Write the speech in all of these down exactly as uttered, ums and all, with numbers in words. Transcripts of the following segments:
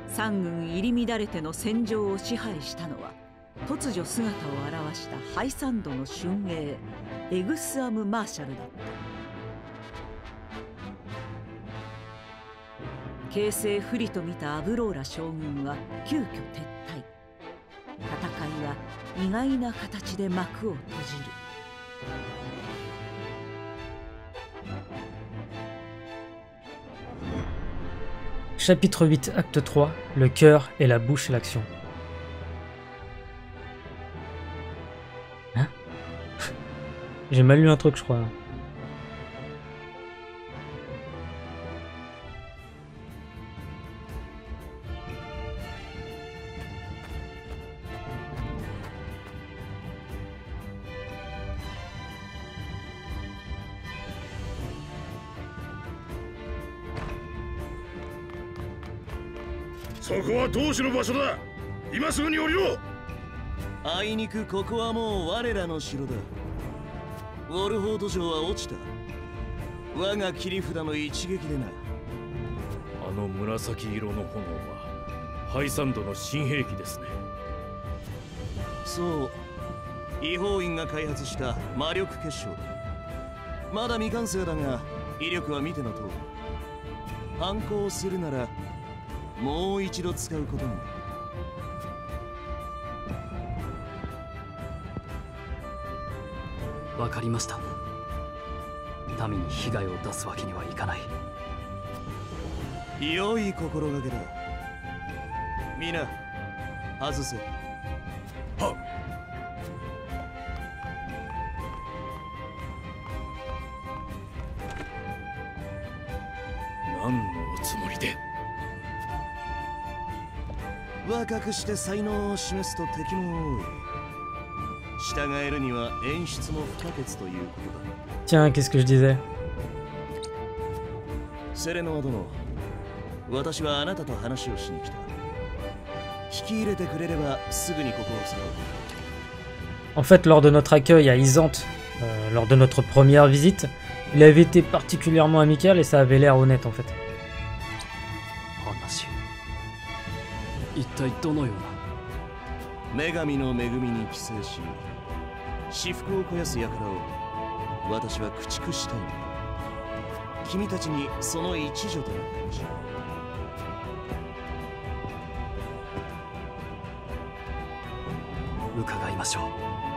三軍入り乱れての戦場を支配したのは、突如姿を現したハイサンドの春英エグスアム・マーシャルだった。形勢不利と見たアブローラ将軍は急遽撤退。戦いは意外な形で幕を閉じる。 Chapitre huit, acte trois, le cœur et la bouche, l'action. Hein? J'ai mal lu un truc, je crois. あいにくここはもう我らの城だ。ウォルフォード城は落ちた。我が切り札の一撃でな。 あの紫色の炎はハイサンドの新兵器ですね。 そう、異邦院が開発した魔力結晶だ。まだ未完成だが威力は見ての通り。反抗するならもう一度使うことに。 わかりました。民に被害を出すわけにはいかない。 良い心がけだ。皆外せ。はっ。 何のおつもりで。 若くして才能を示すと敵も多い。従えるには演出も不可欠ということだ。 Tiens, qu'est-ce que je disais? セレノア殿、私はあなたと話をしに来た。引き入れてくれればすぐにここを去ろう。 En fait, lors de notre accueil à Isante, euh, lors de notre première visite, il avait été particulièrement amical et ça avait l'air honnête en fait. 話、一体どのような。 女神の恵みに寄生し、至福を肥やす輩を私は駆逐したいのだ。君たちにその一助となってほしい。 伺いましょ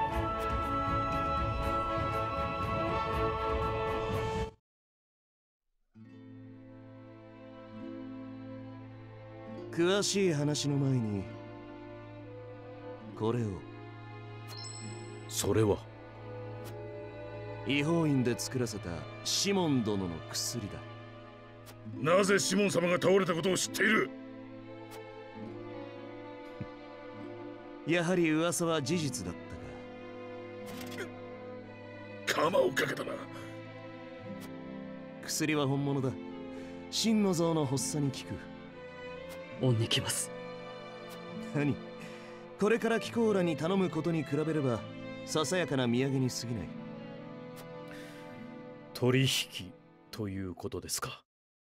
う。詳しい話の前にこれを。 それは異邦院で作らせたシモン殿の薬だ。 なぜシモン様が倒れたことを知っている？ やはり噂は事実だったか。鎌をかけたな。 薬は本物だ。真の像の発作に効く。 恩に来ます。 何、これからキコーラに頼むことに比べればささやかな土産に過ぎない。 取引ということですか。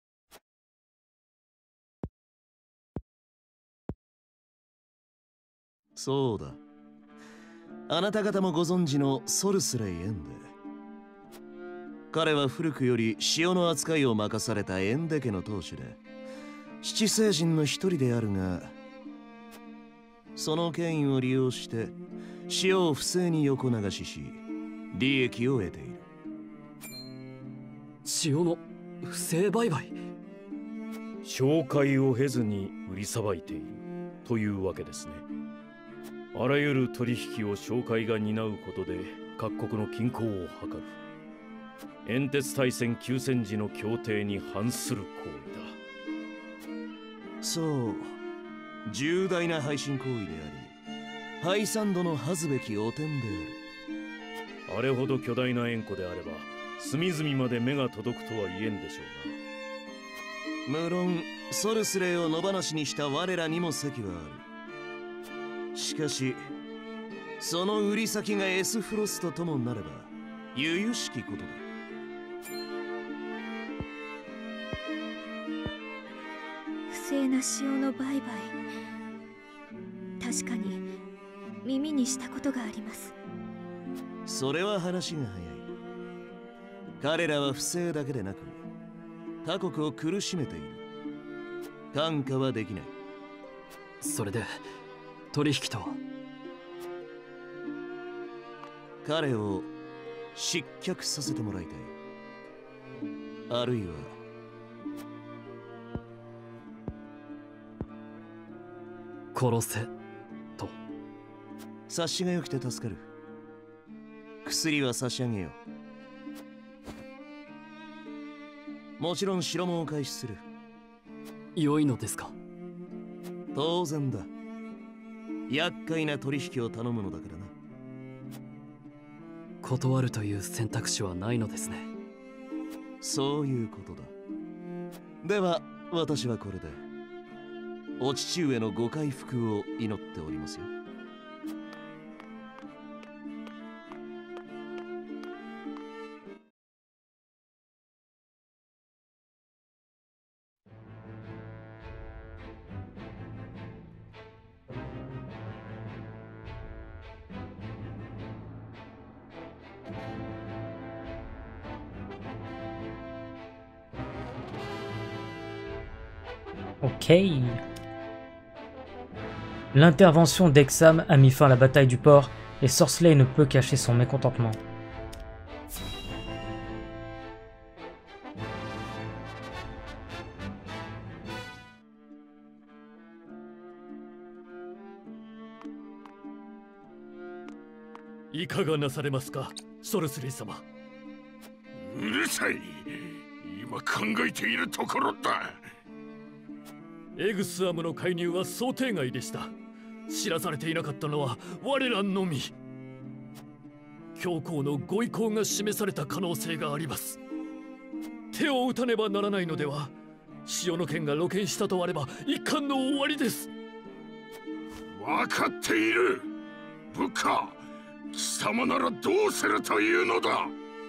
そうだ。あなた方もご存知のソルスレイ・エンデ。彼は古くより塩の扱いを任されたエンデ家の当主で、七聖人の一人であるが、その権威を利用して塩を不正に横流しし利益を得ている。 塩の不正売買。 紹介を経ずに売りさばいているというわけですね。あらゆる取引を商会が担うことで各国の均衡を図る。煙鉄大戦休戦時の協定に反する行為だ。 そう、重大な背信行為であり、ハイサンドの恥ずべき汚点である。あれほど巨大な円弧であれば隅々まで目が届くとは言えんでしょうな。無論ソルスレイを野放しにした我らにも責はある。しかしその売り先がエスフロストともなれば由々しきことだ。 不正な潮の売買、確かに耳にしたことがあります。 それは話が早い。彼らは不正だけでなく他国を苦しめている。看過はできない。 それで取引とは？ 彼を失脚させてもらいたい。あるいは殺せと。 察しが良くて助かる。薬は差し上げよう。もちろん城もお返しする。 良いのですか？ 当然だ。厄介な取引を頼むのだからな。 断るという選択肢はないのですね。 そういうことだ。では私はこれでお父上のご回復を祈っておりますよ。 Ok. L'intervention d'Exam a mis fin à la bataille du port et Sorcelay ne peut cacher son mécontentement. いかがなされますか、ソルスレイ様。 うるさい。今考えているところだ。 エグスアムの介入は想定外でした。知らされていなかったのは我らのみ。教皇のご意向が示された可能性があります。手を打たねばならないのでは。潮の剣が露見したとあれば一巻の終わりです。 分かっている。部下、貴様ならどうするというのだ。わ、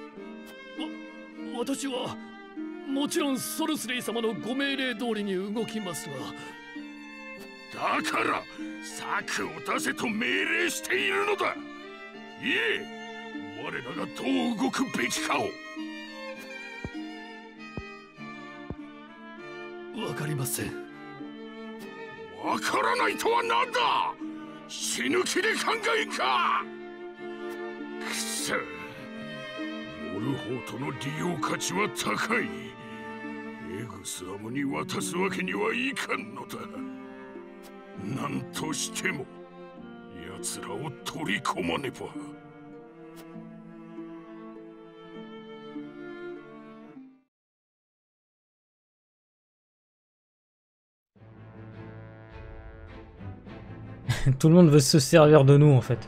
私はもちろんソルスレイ様のご命令通りに動きますが。だから策を出せと命令しているのだ。いえ、我らがどう動くべきかを。 わかりません。 わからないとは何だ。死ぬ気で考えんか。くそ、モルホートの利用価値は高い。エグスアムに渡すわけにはいかんのだ。何としても奴らを取り込まねば。 Tout le monde veut se servir de nous en fait.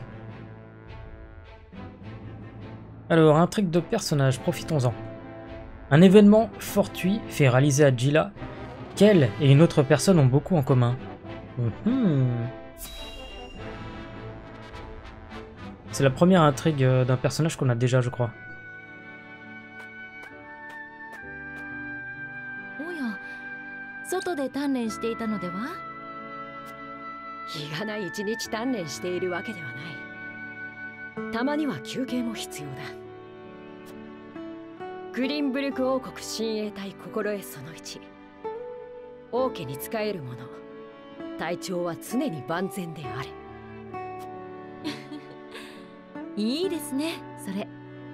Alors, intrigue de personnage, profitons-en. Un événement fortuit fait réaliser à Gila qu'elle et une autre personne ont beaucoup en commun. Mmh. C'est la première intrigue d'un personnage qu'on a déjà, je crois. 外で鍛錬していたのでは？ 日がない一日鍛錬しているわけではない。たまには休憩も必要だ。グリンブルク王国親衛隊心得そのいち。王家に仕える者、隊長は常に万全であれ。 いいですね、それ。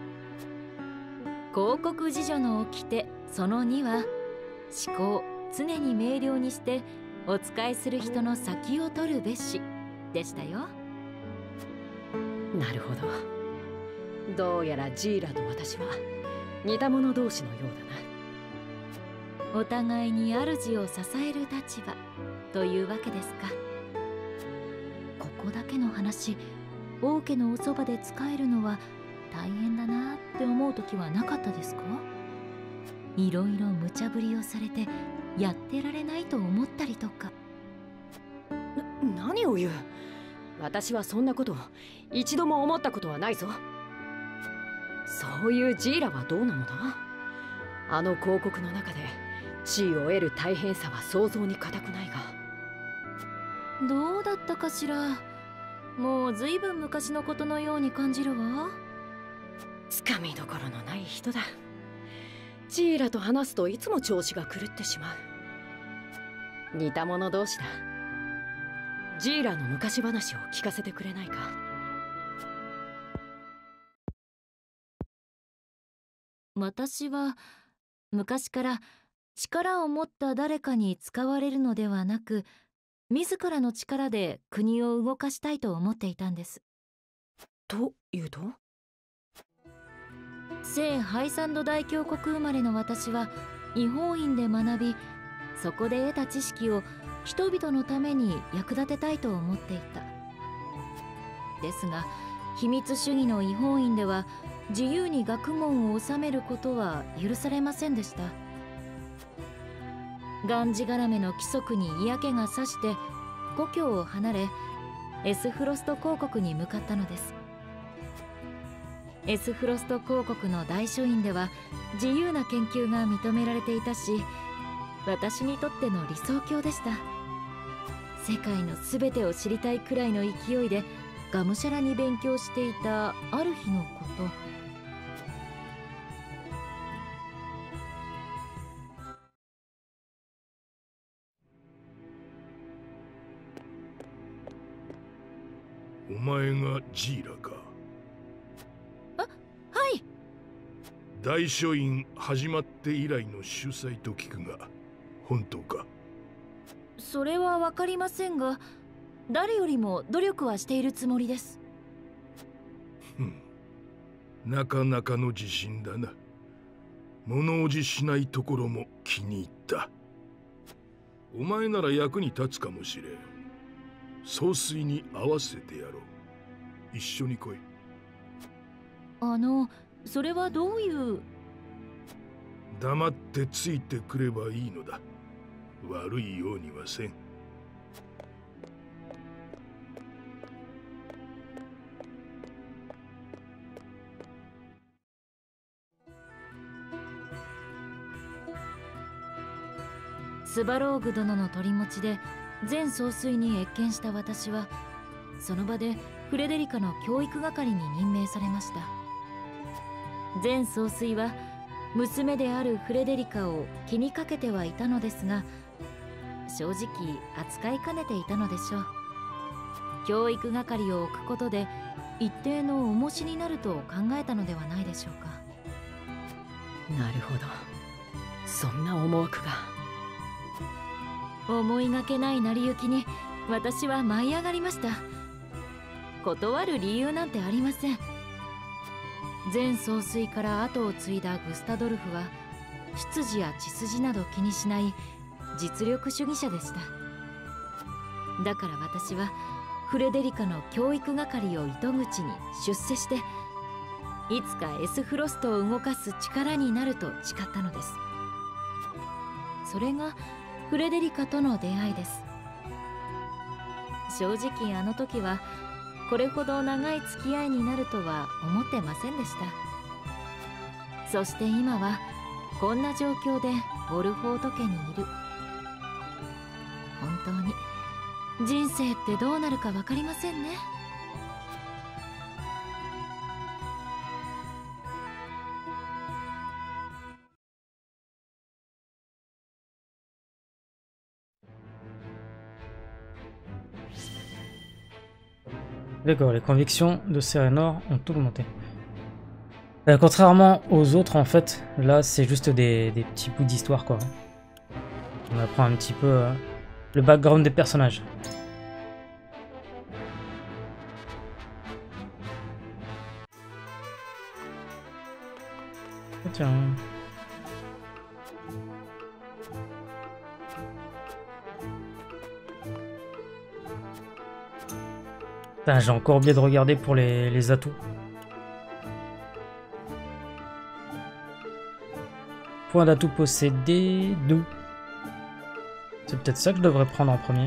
広告侍女の掟そのには、思考常に明瞭にしてお仕えする人の先を取るべしでしたよ。 なるほど。どうやらジーラと私は似た者同士のようだな。 お互いに主を支える立場というわけですか。ここだけの話、王家のおそばで仕えるのは大変だなって思う時はなかったですか？いろいろ無茶ぶりをされてやってられないと思ったりとか。 な、何を言う。私はそんなこと一度も思ったことはないぞ。そういうジーラはどうなのだ。あの広告の中で地位を得る大変さは想像に難くないが。 どうだったかしら。もうずいぶん昔のことのように感じるわ。 つかみどころのない人だ。ジーラと話すといつも調子が狂ってしまう。似た者同士だ。ジーラの昔話を聞かせてくれないか。 私は昔から力を持った誰かに使われるのではなく、自らの力で国を動かしたいと思っていたんです。 というと、 聖ハイサンド大教国生まれの私は異邦院で学び、そこで得た知識を人々のために役立てたいと思っていた。ですが秘密主義の異邦院では自由に学問を治めることは許されませんでした。がんじがらめの規則に嫌気がさして故郷を離れ、エスフロスト公国に向かったのです。エスフロスト公国の大書院では自由な研究が認められていたし、私にとっての理想郷でした。世界のすべてを知りたいくらいの勢いでがむしゃらに勉強していたある日のこと、 お前がジーラか。 あ、はい。 大書院始まって以来の秀才と聞くが本当か。 それは分かりませんが、誰よりも努力はしているつもりです。 ふん、なかなかの自信だな。物おじしないところも気に入った。お前なら役に立つかもしれん。総帥に合わせてやろう。一緒に来い。 あの、それはどういう。 黙ってついてくればいいのだ。悪いようにはせん。 スバローグ殿の取り持ちで前総帥に謁見した私は、その場でフレデリカの教育係に任命されました。前総帥は娘であるフレデリカを気にかけてはいたのですが、正直扱いかねていたのでしょう。教育係を置くことで一定の重しになると考えたのではないでしょうか。 なるほど、そんな思惑が。 思いがけない成り行きに私は舞い上がりました。断る理由なんてありません。前総帥から後を継いだグスタドルフは出自や血筋など気にしない実力主義者でした。だから私はフレデリカの教育係を糸口に出世して、いつかエスフロストを動かす力になると誓ったのです。それがフレデリカとの出会いです。正直あの時はこれほど長い付き合いになるとは思ってませんでした。そして今はこんな状況でウォルフォート家にいる。本当に人生ってどうなるか分かりませんね。 D'accord, les convictions de Serenor ont augmenté. Euh, contrairement aux autres, en fait, là c'est juste des, des petits bouts d'histoire quoi. On apprend un petit peu euh, le background des personnages. Oh, tiens. J'ai encore oublié de regarder pour les, les atouts. Point d'atout possédé, deux. C'est peut-être ça que je devrais prendre en premier.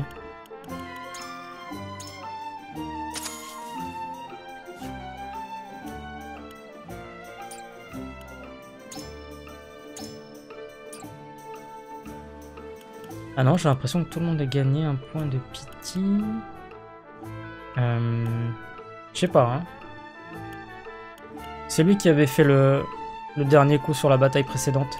Ah non, j'ai l'impression que tout le monde a gagné un point de pitié. Euh, je sais pas. Hein. C'est lui qui avait fait le, le dernier coup sur la bataille précédente.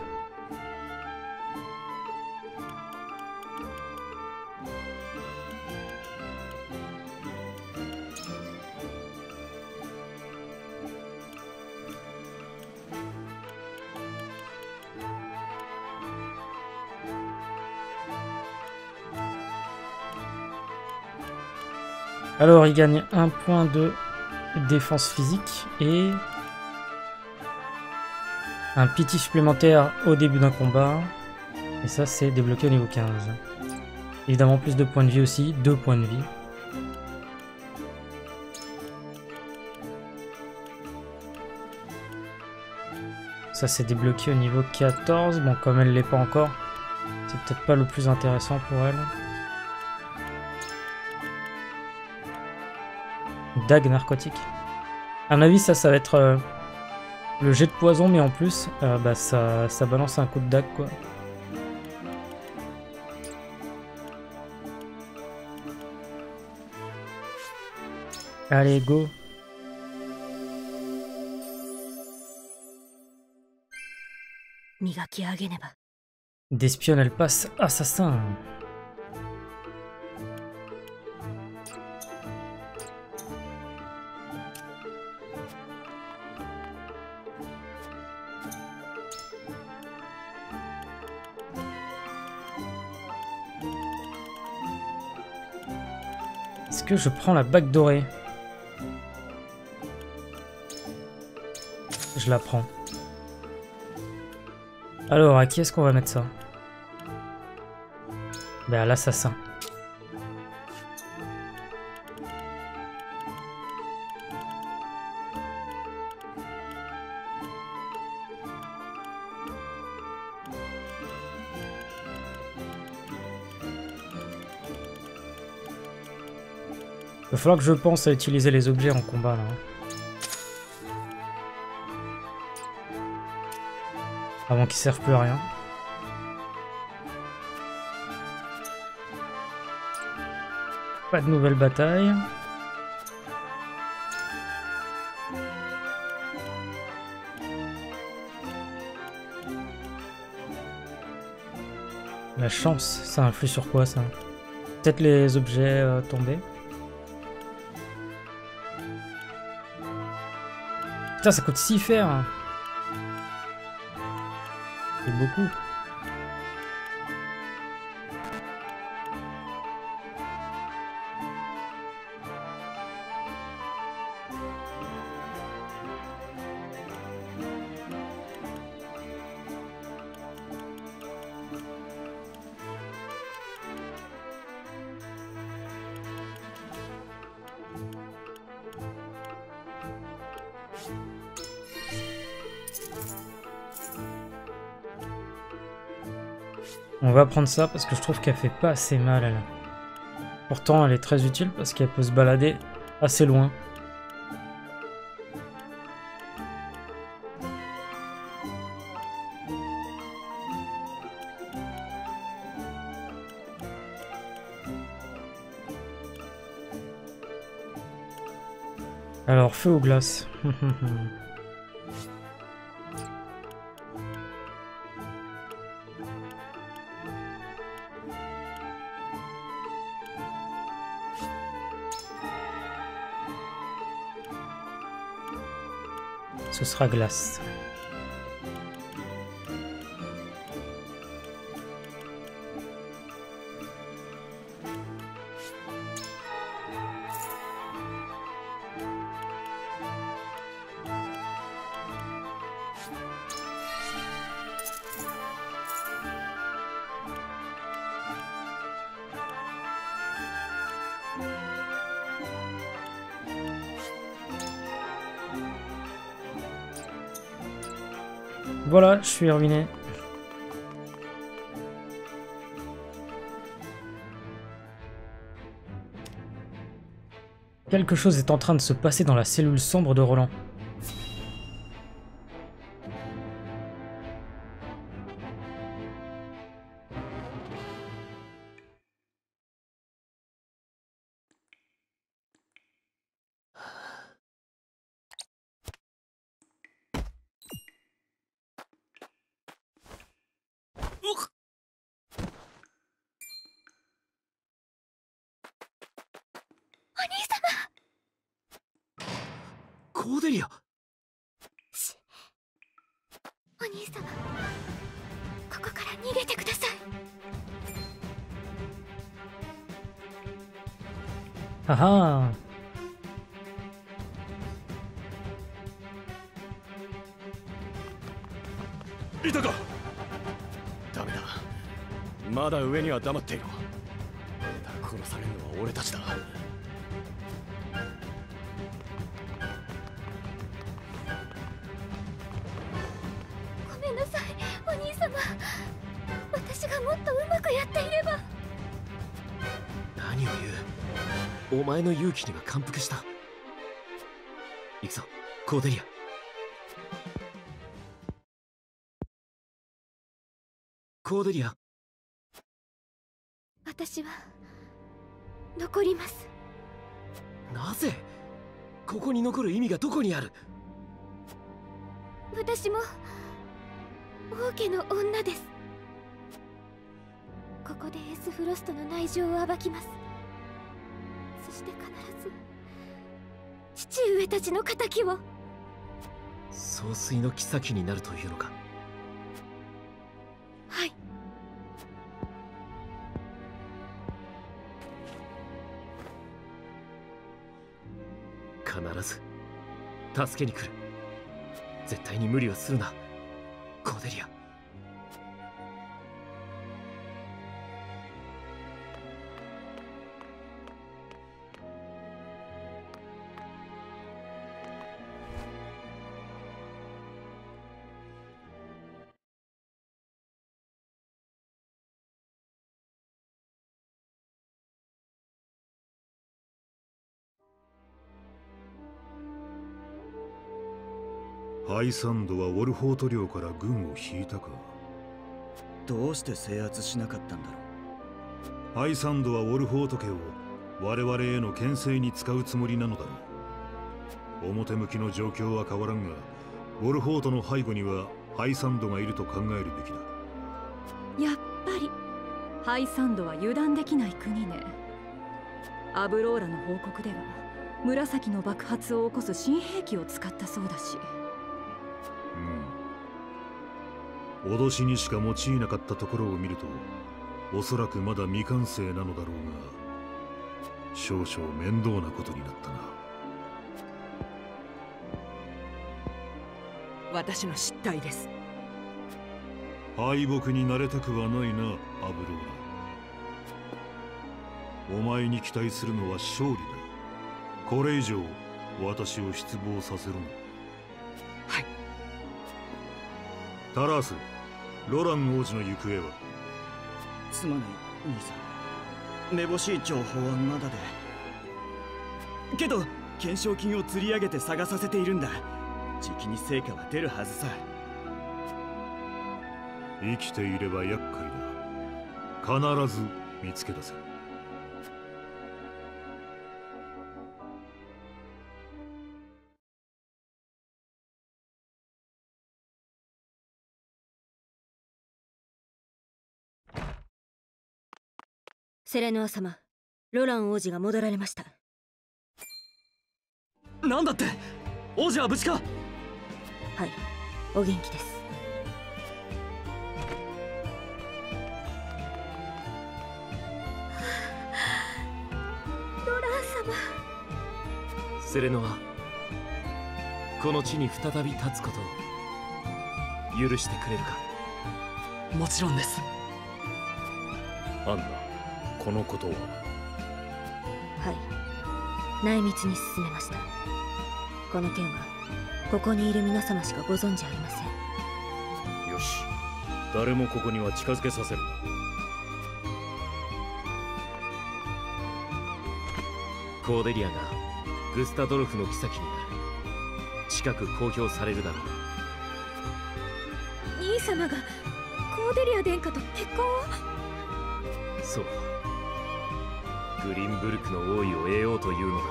Alors, il gagne un point de défense physique et un pity supplémentaire au début d'un combat. Et ça, c'est débloqué au niveau quinze. Évidemment, plus de points de vie aussi, deux points de vie. Ça, c'est débloqué au niveau quatorze. Bon, comme elle l'est pas encore, c'est peut-être pas le plus intéressant pour elle. Dague narcotique. À mon avis, ça, ça va être euh, le jet de poison, mais en plus, euh, bah, ça, ça balance un coup de dague, quoi. Allez, go. D'espionne, elle passe assassin. Est-ce que je prends la bague dorée? Je la prends. Alors, à qui est-ce qu'on va mettre ça? Ben, à l'assassin. Il va falloir que je pense à utiliser les objets en combat là. Avant qu'ils servent plus à rien. Pas de nouvelles batailles. La chance, ça influe sur quoi ça? Peut-être les objets euh, tombés. Putain, ça coûte six fers. C'est beaucoup. On va prendre ça parce que je trouve qu'elle fait pas assez mal elle. Pourtant elle est très utile parce qu'elle peut se balader assez loin. Alors feu ou glace? Ce sera glace. Voilà, je suis ruiné. Quelque chose est en train de se passer dans la cellule sombre de Roland. ーデリア。 しお兄様、ここから逃げてください。 はは。 いたか。ダメだ、まだ上には黙っていろ。殺されるのは俺たちだ。 ごめんなさいお兄様、私がもっとうまくやっていれば。 何を言う。お前の勇気には感服した。行くぞコーデリア。コーデリア。 私は残ります。 なぜ？ここに残る意味がどこにある？ 私も王家の女です。ここでエスフロストの内情を暴きます。そして必ず父上たちの仇を。 総帥の妃になるというのか？ はい。 必ず助けに来る。絶対に無理はするなコーデリア。 ハイサンドはウォルフォート領から軍を引いたか。 どうして制圧しなかったんだろう。ハイサンドはウォルフォート家を我々への牽制に使うつもりなのだろう。表向きの状況は変わらんが、ウォルフォートの背後にはハイサンドがいると考えるべきだ。 やっぱりハイサンドは油断できない国ね。アブローラの報告では紫の爆発を起こす新兵器を使ったそうだし。 うん、脅しにしか用いなかったところを見ると、おそらくまだ未完成なのだろうが、少々面倒なことになったな。 私の失態です。 敗北になれたくはないな、アブローラ。お前に期待するのは勝利だ。これ以上私を失望させるな。 はい。 タラース、ロラン王子の行方は？ すまない兄さん、めぼしい情報はまだで。けど懸賞金を釣り上げて探させているんだ。じきに成果は出るはずさ。 生きていれば厄介だ。必ず見つけ出せ。 セレノア様、ロラン王子が戻られました。 なんだって？王子は無事か？ はい、お元気です。 ロラン様。 セレノア、この地に再び立つことを許してくれるか？ もちろんです。 アンナ、このことは？ はい、内密に進めました。この件はここにいる皆様しかご存知ありません。 よし、誰もここには近づけさせるな。 コーデリアがグスタドルフの妃になる。近く公表されるだろう。 兄様がコーデリア殿下と結婚を？ そう、グリンブルクの王位を得ようというのだ。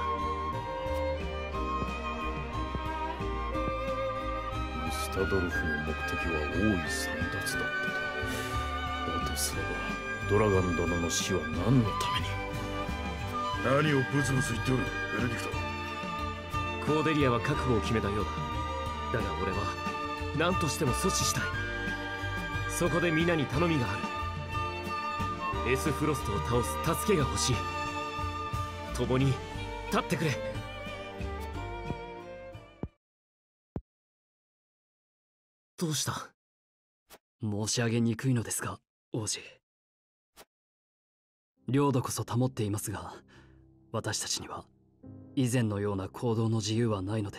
グスタドルフの目的は王位簒奪だったと。だとすればドラガン殿の死は何のために？ 何をブツブツ言っておる、ベネディクト。 コーデリアは覚悟を決めたようだ。だが俺は何としても阻止したい。そこで皆に頼みがある。エスフロストを倒す助けが欲しい。共に立ってくれ。どうした？ 申し上げにくいのですが、王子。領土こそ保っていますが、私たちには以前のような行動の自由はないのです。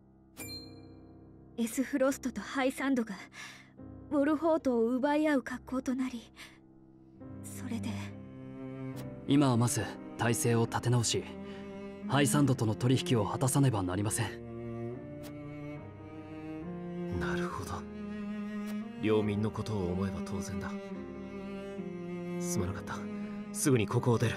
エスフロストとハイサンドがウォルホートを奪い合う格好となり、それで今はまず体制を立て直し、ハイサンドとの取引を果たさねばなりません。 なるほど。領民のことを思えば当然だ。すまなかった。すぐにここを出る。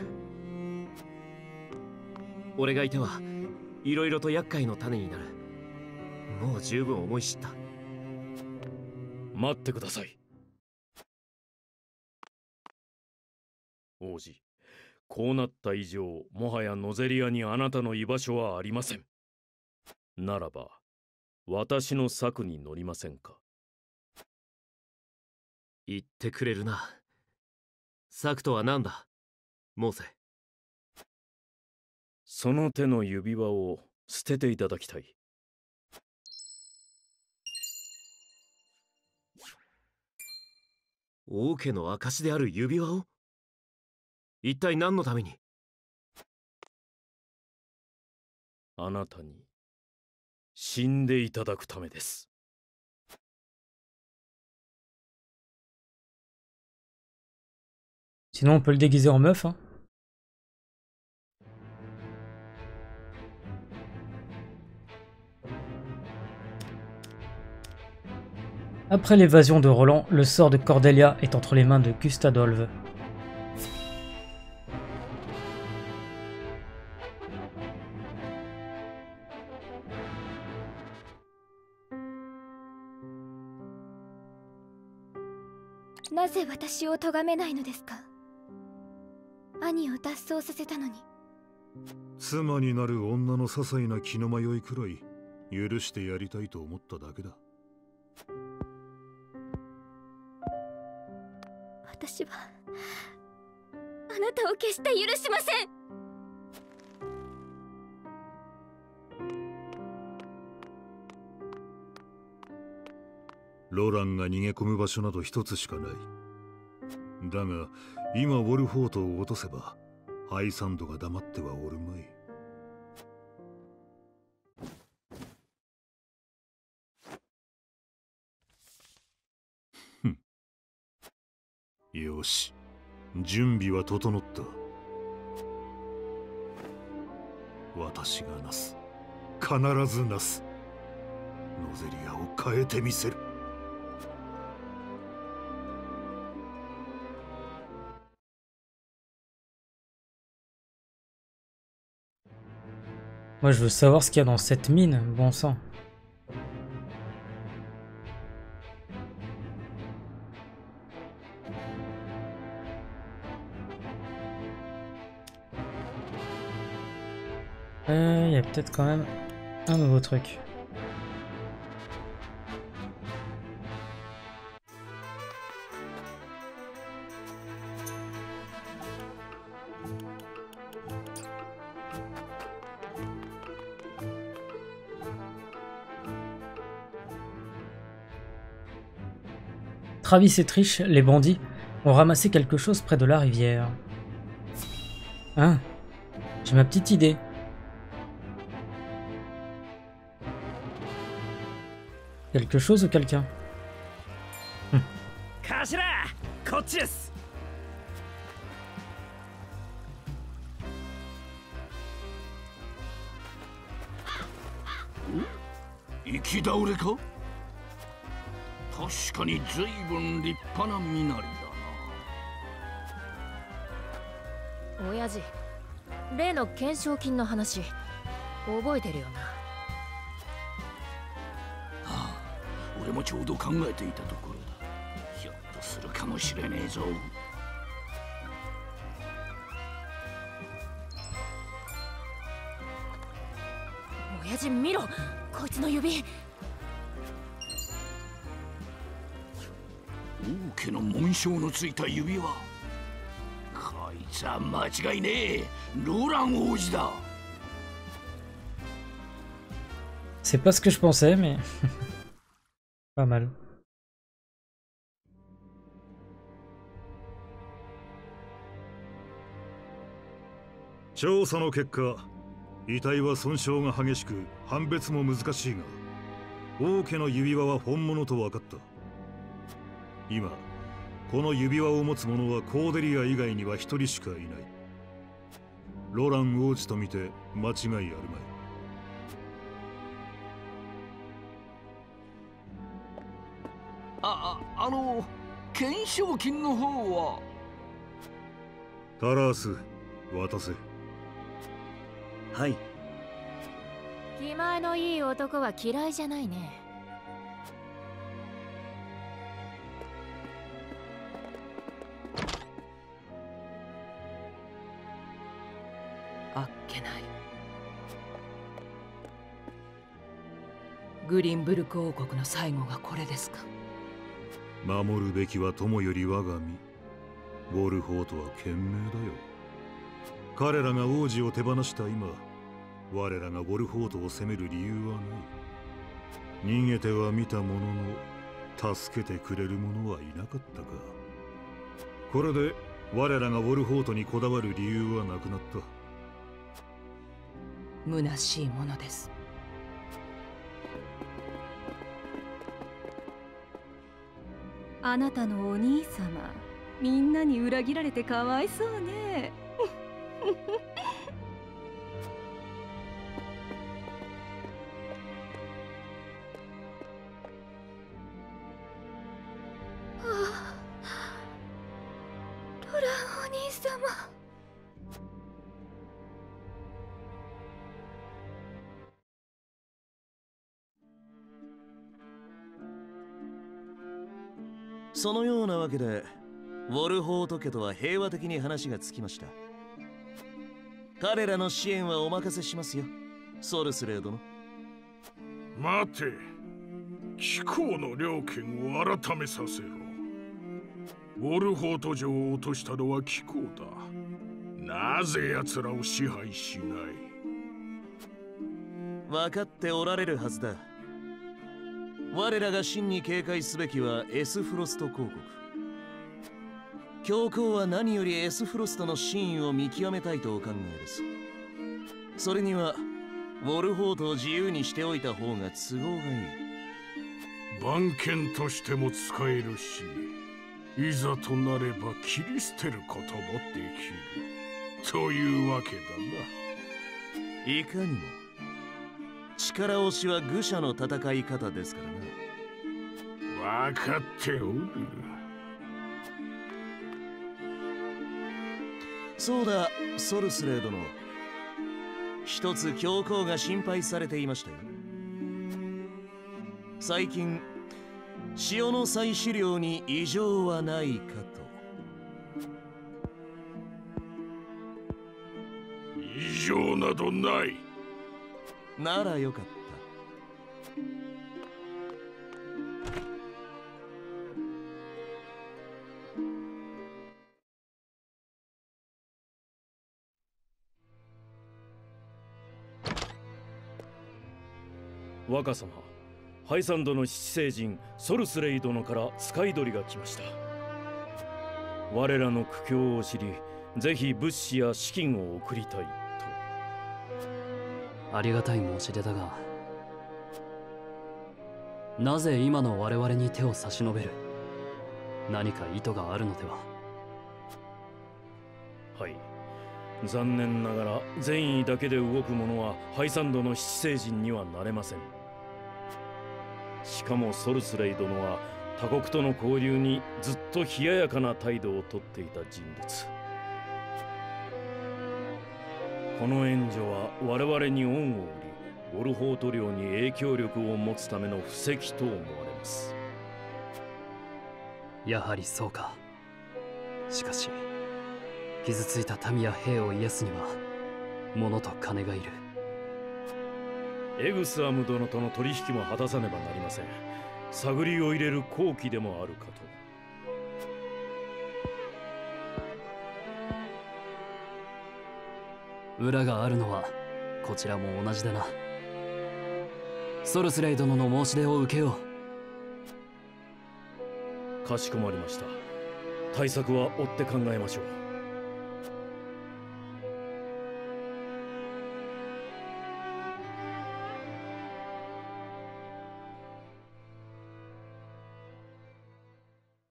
俺がいてはいろいろと厄介の種になる。もう十分思い知った。 待ってください。王子、こうなった以上、もはやノゼリアにあなたの居場所はありません。ならば私の策に乗りませんか？ 言ってくれるな。策とは何だ、モーセ。 その手の指輪を捨てていただきたい。 王家の証である指輪を？一体何のために？ あなたに死んでいただくためです。 Sinon, on peut le déguiser en meuf, hein. Après l'évasion de Roland, le sort de Cordelia est entre les mains de Gustadolf. Pourquoi私を咎めないのですか？兄を脱走させたのに。 妻になる女の些細な気の迷いくらい許してやりたいと思っただけだ。 私はあなたを決して許しません。 ロランが逃げ込む場所など一つしかない。だが今ウォルフォートを落とせばハイサンドが黙ってはおるまい。ふん。よし、準備は整った。私がなす、必ずなす。ノゼリアを変えてみせる。 Moi, je veux savoir ce qu'il y a dans cette mine, bon sang. Euh, il y a peut-être quand même un nouveau truc. Travis et Trish, les bandits, ont ramassé quelque chose près de la rivière. Hein? J'ai ma petite idée. Quelque chose ou quelqu'un? Hum. Ikidao 確かに随分立派な身なりだな。 親父、例の懸賞金の話覚えてるよな。 はあ、俺もちょうど考えていたところだ。ひょっとするかもしれねえぞ。 親人見ろ、こいつの指。 王家の紋章のついた指輪。こいつは間違いねえ、ロラン王子だ。 C'est pas ce que je pensais, mais pas mal. 調査の結果、遺体は損傷が激しく判別も難しいが、王家の指輪は本物と分かった。今この指輪を持つ者はコーデリア以外には一人しかいない。ロラン王子と見て間違いあるまい。 あ、あ、あの懸賞金の方は。 タラース、渡せ。 はい。 気前のいい男は嫌いじゃないね。 あっけない。グリンブルク王国の最後がこれですか。 守るべきは友より我が身。ウォルホートは賢明だよ。彼らが王子を手放した今、我らがウォルホートを責める理由はない。逃げてはみたものの助けてくれる者はいなかったか。これで我らがウォルホートにこだわる理由はなくなった。 虚しいものです。 あなたのお兄様、みんなに裏切られてかわいそうね。 ロランお兄様。 そのようなわけでウォルホート家とは平和的に話がつきました。彼らの支援はお任せしますよ、ソルスレー殿。 待て、貴公の領権を改めさせろ。ウォルホート城を落としたのは貴公だ。なぜ奴らを支配しない。 分かっておられるはずだ。我らが真に警戒すべきはエスフロスト公国。教皇は何よりエスフロストの真意を見極めたいとお考えです。それにはウォルホートを自由にしておいた方が都合がいい。 番犬としても使えるし、いざとなれば切り捨てることもできるというわけだな。 いかにも力押しは愚者の戦い方ですからな。分かっておる。 そうだ、ソルスレー殿。一つ教皇が心配されていましたよ。最近塩の採取量に異常はないかと。 異常などない。 ならよかった。 若様、ハイサンドの七星人ソルスレイ殿から使い鳥が来ました。我らの苦境を知り、ぜひ物資や資金を送りたいと。 ありがたい申し出だが、なぜ今の我々に手を差し伸べる？何か意図があるのでは？ はい、残念ながら善意だけで動く者はハイサンドの七星人にはなれません。しかもソルスレイ殿は他国との交流にずっと冷ややかな態度をとっていた人物。この援助は我々に恩を売り、ウォルホート領に影響力を持つための布石と思われます。 やはりそうか。しかし傷ついた民や兵を癒すには物と金がいる。 エグスアム殿との取引も果たさねばなりません。探りを入れる好機でもあるかと。 裏があるのはこちらも同じだな。ソルスレイ殿の申し出を受けよう。かしこまりました。対策は追って考えましょう。